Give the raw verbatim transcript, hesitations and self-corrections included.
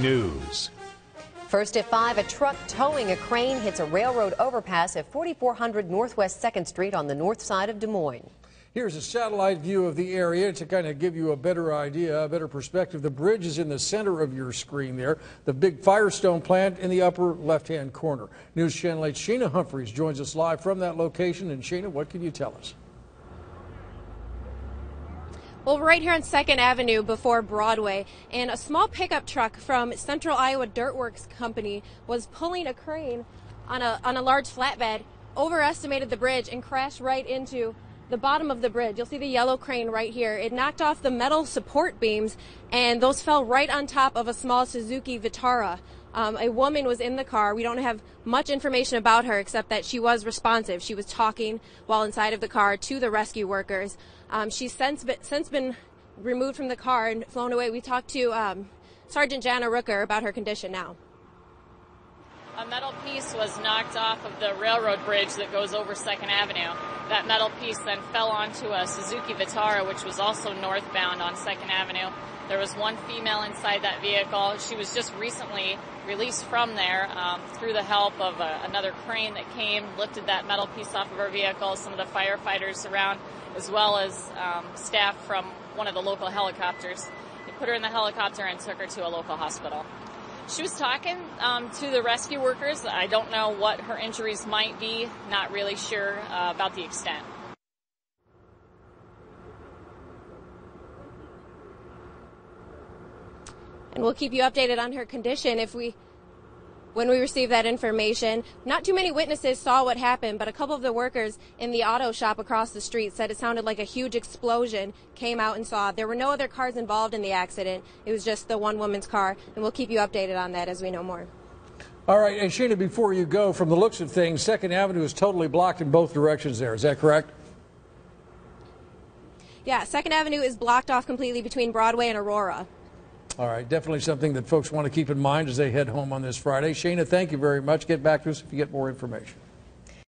News. First at five, a truck towing a crane hits a railroad overpass at forty-four hundred Northwest second Street on the north side of Des Moines. Here's a satellite view of the area to kind of give you a better idea, a better perspective. The bridge is in the center of your screen there. The big Firestone plant in the upper left-hand corner. News Channel eight's Shaina Humphries joins us live from that location. And Shaina, what can you tell us? Well, we're right here on second Avenue before Broadway, and a small pickup truck from Central Iowa Dirt Works Company was pulling a crane on a, on a large flatbed, overestimated the bridge, and crashed right into the bottom of the bridge. You'll see the yellow crane right here. It knocked off the metal support beams, and those fell right on top of a small Suzuki Vitara. Um, a woman was in the car. We don't have much information about her except that she was responsive. She was talking while inside of the car to the rescue workers. Um, she's since been, since been removed from the car and flown away. We talked to um, Sergeant Jana Rooker about her condition now. A metal piece was knocked off of the railroad bridge that goes over second Avenue. That metal piece then fell onto a Suzuki Vitara, which was also northbound on second Avenue. There was one female inside that vehicle. She was just recently released from there um, through the help of a, another crane that came, lifted that metal piece off of her vehicle, some of the firefighters around, as well as um, staff from one of the local helicopters. They put her in the helicopter and took her to a local hospital. She was talking um, to the rescue workers. I don't know what her injuries might be, not really sure uh, about the extent. And we'll keep you updated on her condition if we, when we receive that information. Not too many witnesses saw what happened, but a couple of the workers in the auto shop across the street said it sounded like a huge explosion, came out and saw. There were no other cars involved in the accident. It was just the one woman's car, and we'll keep you updated on that as we know more. All right, and Shaina, before you go, from the looks of things, second Avenue is totally blocked in both directions there. Is that correct? Yeah, second Avenue is blocked off completely between Broadway and Aurora. All right, definitely something that folks want to keep in mind as they head home on this Friday. Shaina, thank you very much. Get back to us if you get more information.